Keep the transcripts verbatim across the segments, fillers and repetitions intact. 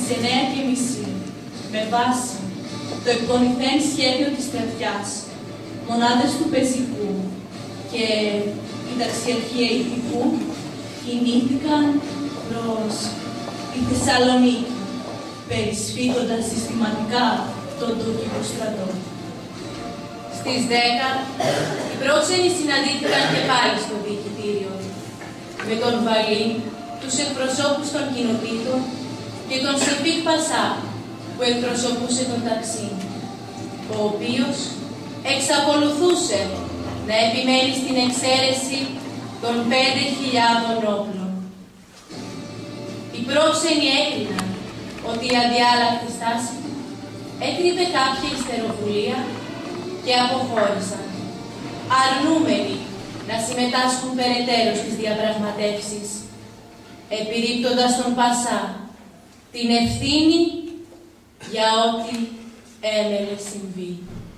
εννέα και μισή, με βάση το εκπονηθέν σχέδιο της στρατιάς, μονάδες του πεζικού και η ταξιαρχία ηθικού κινήθηκαν προς τη Θεσσαλονίκη, περισφίγοντας συστηματικά τον τουρκικό στρατό. Στις δέκα, οι πρόξενοι συναντήθηκαν και πάλι στο διοικητήριο, με τον Βαλή, τους εκπροσώπους των κοινοτήτων και τον Σεφίκ Πασά, που εκπροσωπούσε τον Ταξίν, ο οποίος εξακολουθούσε να επιμένει στην εξαίρεση των πέντε χιλιάδων όπλων. Οι πρόξενοι έκριναν ότι η αδιάλακτη στάση έκρυβε κάποια ιστεροβουλία και αποχώρησαν, αρνούμενοι να συμμετάσχουν περαιτέρω στις διαπραγματεύσεις, επιρρύπτοντας τον Πασά την ευθύνη για ό,τι έμελε συμβεί.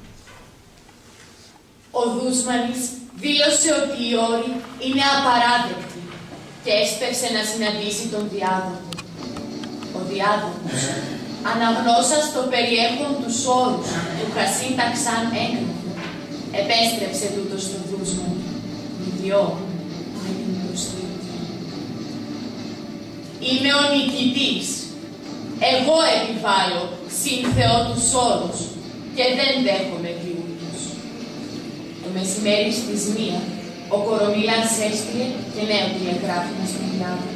Ο Δούσμανης δήλωσε ότι η όρη είναι απαράδεκτη και έσπευσε να συναντήσει τον διάδοχο. Ο διάδοχος, αναγνώσας το περιέχον τους όρους του Χασίν Ταξάν έγγραφο, επέστρεψε τούτο στον Δούσμανη, ιδιό με την προσθήκη. Είμαι ο νικητής. Εγώ επιβάλλω συν Θεό τους όρους και δεν δέχομαι διούλους. Το μεσημέρι στις μία, ο Κορομιλάς έστειλε και νέο τηλεγράφημα στον διάδοχο.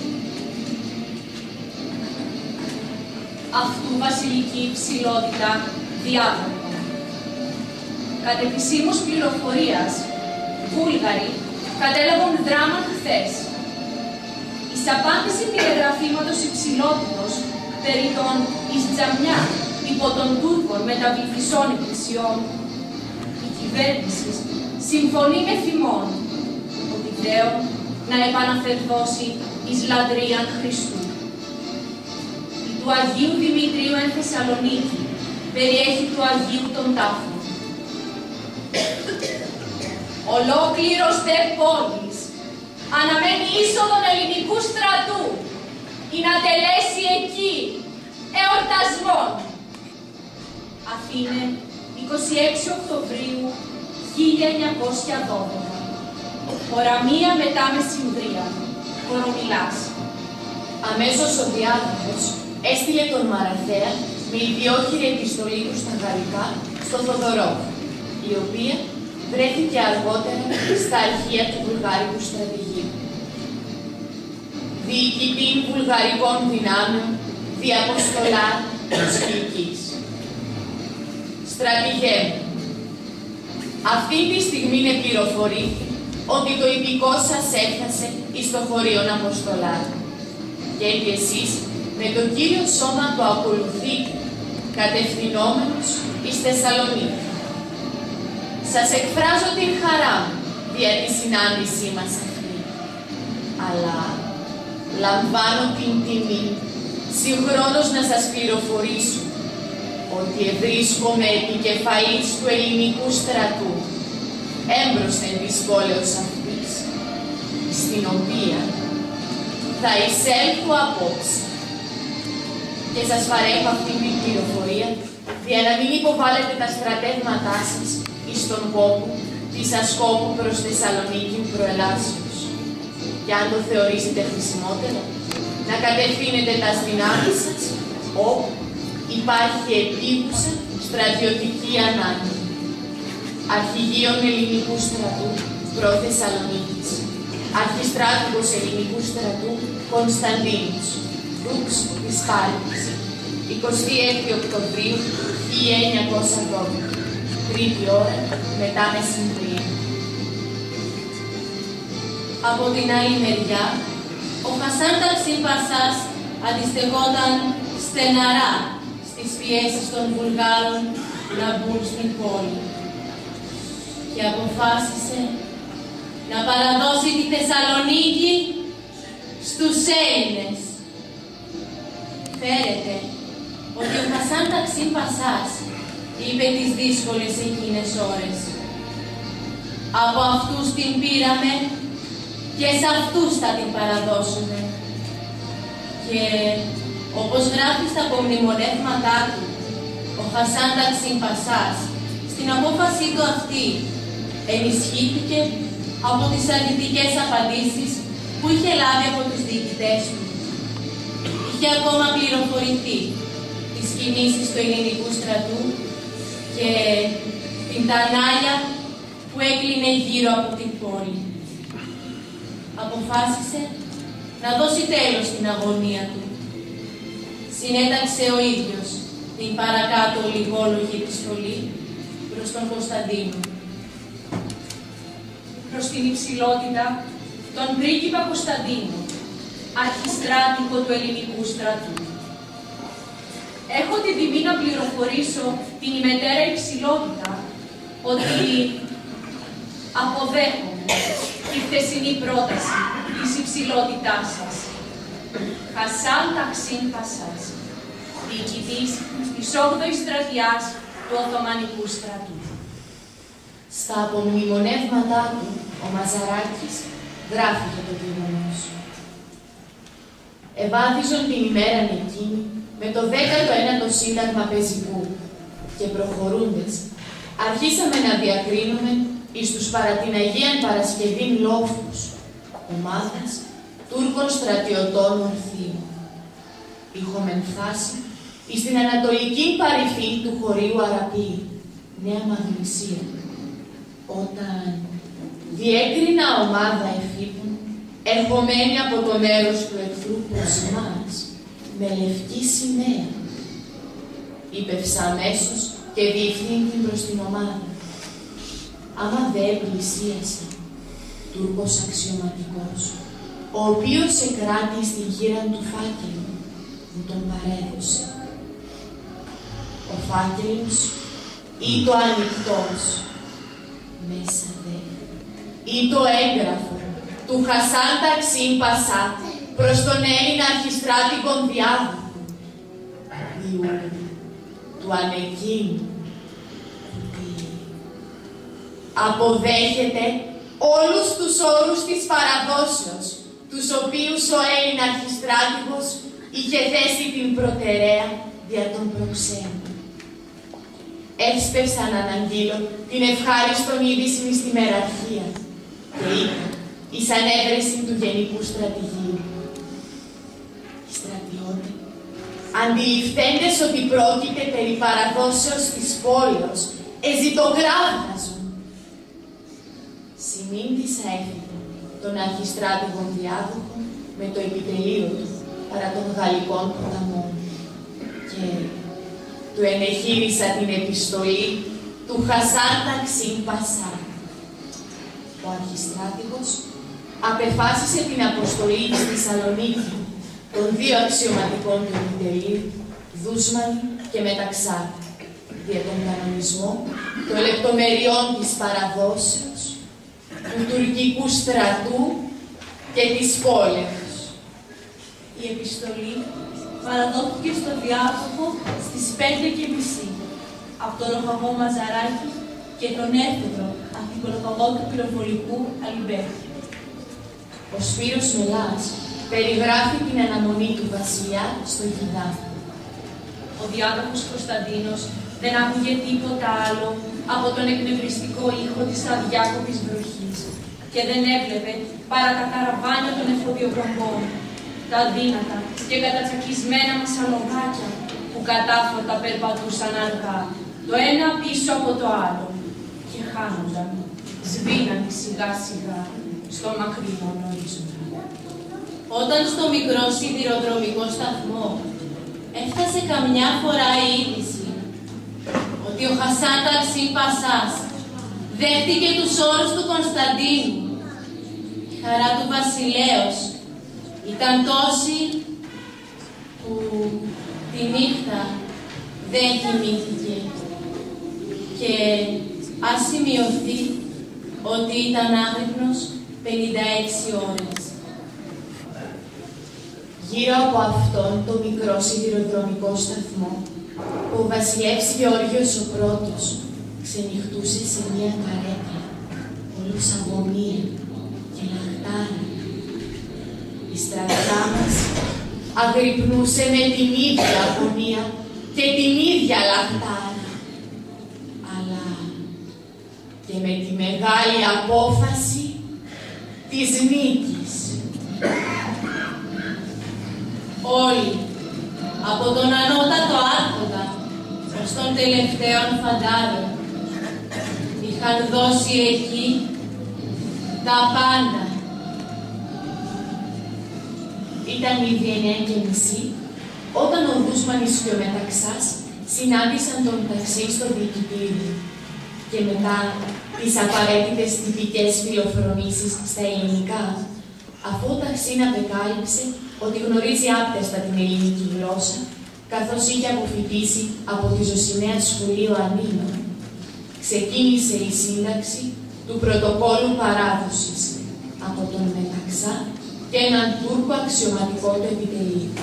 Αυτού βασιλική ψηλότητα διάδοχο. Κατ' επισήμως πληροφορίας, Βούλγαροι κατέλαβαν δράμα χθες. Εις απάντηση τηλεγραφήματος υψηλότητος περί των εις τζαμιά υπό των Τούρκων μεταβληθισών εκκλησιών, η κυβέρνηση συμφωνεί με θυμόν ότι δέον να επαναφερδώσει εις λατρείαν Χριστού. Η του Αγίου Δημητρίου εν Θεσσαλονίκη περιέχει του Αγίου των Τάφων. Ολόκληρος δε πόλης αναμένει είσοδον ελληνικού στρατού ή να τελέσει εκεί εορτασμόν. Αθήνε, εικοστή έκτη Οκτωβρίου χίλια εννιακόσια δώδεκα. Ώρα μία μετά μεσημβρία. Κορομιλάς. Αμέσως ο διάδοχος έστειλε τον Μαραθέα με ιδιόχειρη επιστολή του στα γαλλικά στο Θοδωρό, η οποία βρέθηκε αργότερα στα αρχεία του βουλγάρικου στρατηγείου. Διοικητήν βουλγαρικών δυνάμεων διαποστολά της Κυλκής. Στρατηγέ μου, αυτή τη στιγμή πληροφορήθη ότι το υπηκό σας έφτασε εις το χωρίον Αποστολά και ότι εσείς με το κύριο σώμα το ακολουθείτε κατευθυνόμενος εις Θεσσαλονίκη. Σας εκφράζω την χαρά μου δια τη συνάντησή μας αυτή, αλλά λαμβάνω την τιμή συγχρόνως να σας πληροφορήσω ότι ευρίσκομαι επικεφαλής του ελληνικού στρατού έμπροσθεν της πόλεως αυτής, στην οποία θα εισέλθω απόψε. Και σας παρέχω αυτή την πληροφορία για να μην υποβάλλετε τα στρατεύματά σας εις τον κόπο της ασκόπου προς Θεσσαλονίκη προελάσεως. Και αν το θεωρήσετε χρησιμότερο, να κατευθύνετε τα δυνάμεις σας όπου υπάρχει επίγουσα στρατιωτική ανάγκη. Αρχηγείων ελληνικού στρατού προ Θεσσαλονίκης. Αρχιστράτηγος ελληνικού στρατού Κωνσταντίνους. Δούξ της Χάλκης. εικοστή έκτη Οκτωβρίου χίλια εννιακόσια δώδεκα. Τρίτη ώρα μετά μεσημβρία. Από την άλλη μεριά, ο Χασάν Ταξίν Πασάς αντιστεκόταν στεναρά στις πιέσεις των Βουλγάρων να μπουν στην πόλη και αποφάσισε να παραδώσει τη Θεσσαλονίκη στους Έλληνες. Φέρεται ότι ο Χασάν Ταξίν Πασάς είπε τις δύσκολες εκείνες ώρες. Από αυτούς την πήραμε και σε αυτούς θα την παραδώσουμε. Και Όπως γράφει στα απομνημονεύματά του ο Χασάν Ταξίν Πασάς, στην απόφασή του αυτή ενισχύθηκε από τις αρνητικές απαντήσεις που είχε λάβει από τους διοικητές του. Είχε ακόμα πληροφορηθεί τις κινήσεις του ελληνικού στρατού και την τανάλια που έκλεινε γύρω από την πόλη. Αποφάσισε να δώσει τέλος στην αγωνία του. Συνέταξε ο ίδιος την παρακάτω λιγόλογη επιστολή προς τον Κωνσταντίνο. Προς την υψηλότητα τον πρίγκιπα Κωνσταντίνο, αρχιστράτηγο του ελληνικού στρατού. Έχω την τιμή να πληροφορήσω την ημετέρα υψηλότητα ότι αποδέχομαι τη χθεσινή πρόταση της υψηλότητάς σας. Χασάν Ταξίν Πασάς, διοικητής της όγδοης στρατιάς του Οθωμανικού στρατού. Στα απομνημονεύματά του, ο Μαζαράκης γράφει για το γεγονός. Ευάδιζον την ημέρα εκείνη με το δέκατο ένατο σύνταγμα πεζικού και προχωρούντες, αρχίσαμε να διακρίνουμε εις τους παρά την Αγίαν Παρασκευήν λόφους, ομάδας Τούρκων στρατιωτών ορθίων. Είχομεν φτάσει εις την ανατολική παρυφή του χωρίου Αραπή, Νέα Μαγνησία, όταν διέκρινα ομάδα εφήπων, ερχομένη από το μέρος του εχθρού προς μας, με λευκή σημαία, είπευσα αμέσως και διευθύνθη προς την ομάδα. Άμα δε πλησίασε, Τούρκος αξιωματικός, ο οποίος σε κράτη στην γύραν του φάκελου, μου τον παρέδωσε. Ο φάκελος ή το ανοιχτός, μέσα δε, ή το έγγραφο του Χασάν Ταξίν Πασά προς τον Έλληνα αρχιστράτηγον διάδοχο, διού του ανεκκίνου, ότι αποδέχεται όλους τους όρους της παραδόσεως, τους οποίους ο Έλληνα αρχιστράτηγος είχε θέσει την προτεραία δια των προξένων. Έσπευσα να αναγγείλω την ευχάριστον είδηση στη μεραρχία και είπα εις ανέβρεση του Γενικού Στρατηγίου. Οι στρατιώτες, αντιληφθέντες ότι πρόκειται περί παραδόσεως της πόλεως, εζητογράφγαζον. Συνήντησα έφυγε τον αρχιστράτηγον διάδοχο με το επιτελείο του παρά των Γαλλικών ποταμών και του ενεχείρισα την επιστολή του Χασάν Ταξίν Πασά. Ο αρχιστράτηγος απεφάσισε την αποστολή στη Θεσσαλονίκη των δύο αξιωματικών του επιτελείου, Δούσμανη και Μεταξάρτη, για τον κανονισμό των λεπτομεριών της παραδόσεως, του τουρκικού στρατού και της πόλεως. Η επιστολή παραδόθηκε στο διάδοχο στις πέντε και μισή από τον λοχαγό Μαζαράκη και τον έφεδρο αρχικολοχαγό του πυροβολικού Αλιμπέρτη. Ο Σπύρος Μελάς περιγράφει την αναμονή του βασιλιά στο Γιδάφο. Ο διάδοχος Κωνσταντίνος δεν άκουγε τίποτα άλλο από τον εκνευριστικό ήχο της αδιάκοπης βροχής και δεν έβλεπε παρά τα καραβάνια των εφοδιοπομπών, τα αδύνατα και κατατσακισμένα μασαλογάκια που κατάφορτα περπατούσαν αργά, το ένα πίσω από το άλλο και χάνονταν, σβήναν σιγά σιγά στο μακρινό ορίζοντα. Όταν στο μικρό σιδηροδρομικό σταθμό έφτασε καμιά φορά η είδηση ότι ο Χασάν Ταξίν Πασάς δέχτηκε τους όρους του Κωνσταντίνου, η χαρά του βασιλέως ήταν τόση που τη νύχτα δεν κοιμήθηκε και ας σημειωθεί ότι ήταν άγρυπνος πενήντα έξι ώρες. Γύρω από αυτόν το μικρό σιδηροδρομικό σταθμό, ο βασιλεύς Γεώργιος ο πρώτος ξενυχτούσε σε μία καρέκλα, όλος αγωνία και λαχτάρα. Η στρατιά μας αγρυπνούσε με την ίδια αγωνία και την ίδια λαχτάρα, αλλά και με τη μεγάλη απόφαση της νίκης. Όλοι, από τον ανώτατο άρχοντα ως των τελευταίων φαντάρων, είχαν δώσει εκεί τα πάντα. Ήταν ήδη εννιά και μισή, όταν ο Δούσμανης και ο Μεταξάς συνάντησαν τον Ταξί στο διοικητήριο και μετά τις απαραίτητες τυπικές φιλοφρονήσεις στα ελληνικά, αφού ο Ταξίν απεκάλυψε ότι γνωρίζει άπτεστα την ελληνική γλώσσα, καθώς είχε αποφοιτήσει από τη Ζωσιμαία Σχολείο Ανίνων, ξεκίνησε η σύνταξη του πρωτοκόλλου παράδοσης από τον Μεταξά και έναν Τούρκο αξιωματικό του επιτελείου.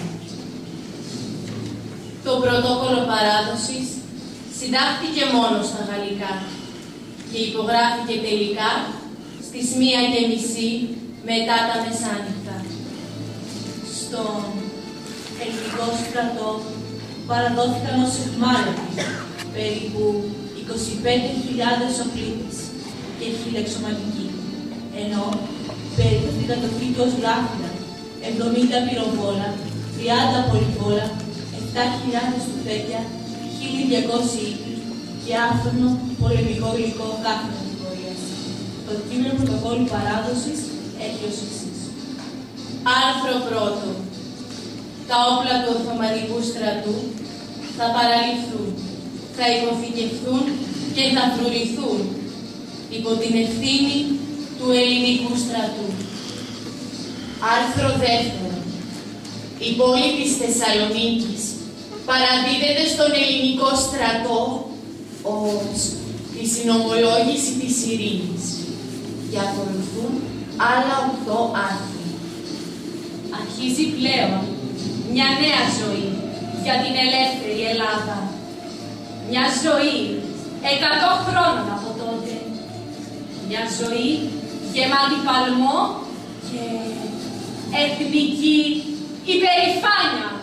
Το πρωτόκολλο παράδοσης συντάχθηκε μόνο στα γαλλικά και υπογράφηκε τελικά στις μία και μισή μετά τα μεσάνυχτα. Στον ελληνικό στρατό παραδόθηκαν ως αιχμάλωτοι περίπου είκοσι πέντε χιλιάδες οπλίτες και χιλιεξωματικοί, ενώ περίπου την κατοχή του ως γράφοντα εβδομήντα πυροβόλα, τριάντα πολυβόλα, επτά χιλιάδες τουφέκια, χίλια διακόσιοι ύπλους και άφθονο πολεμικό υλικό κάθε κατηγορίας. Το κείμενο πρωτοκόλλου παράδοσης έχει ως εξής. Άρθρο πρώτο. Τα όπλα του Οθωμανικού στρατού θα παραληφθούν, θα υποθηκευθούν και θα φρουρηθούν υπό την ευθύνη του ελληνικού στρατού. Άρθρο δεύτερο. Η πόλη της Θεσσαλονίκης παραδίδεται στον ελληνικό στρατό ως τη συνομολόγηση της ειρήνης και ακολουθούν άλλα οκτώ άρθρα. Αρχίζει πλέον μια νέα ζωή για την ελεύθερη Ελλάδα. Μια ζωή εκατό χρόνων από τότε. Μια ζωή γεμάτη παλμό και εθνική υπερηφάνεια.